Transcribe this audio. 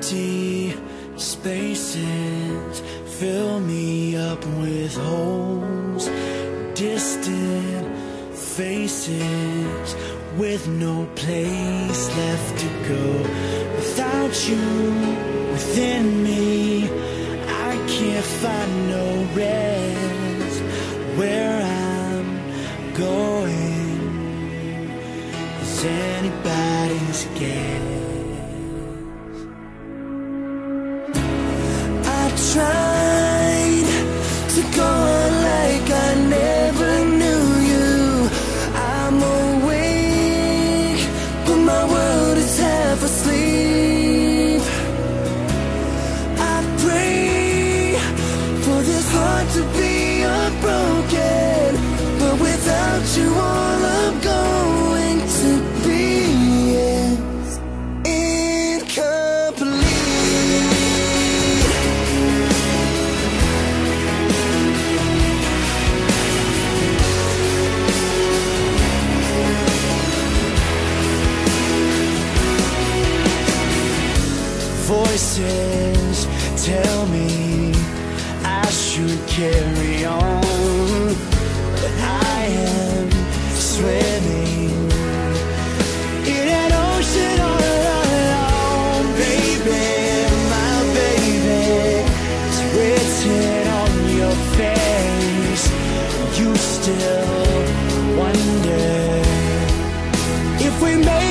Empty spaces fill me up with holes, distant faces with no place left to go. Without you within me, I can't find no rest. Where I'm going is anybody's guess. I tried to go on like I never knew you. I'm awake, but my world is half asleep. I pray for this heart to be unbroken, but without you all I'm going to be is incomplete. Voices tell me I should carry on, but I am swimming in an ocean all alone. Baby, my baby, it's written on your face. You still wonder if we made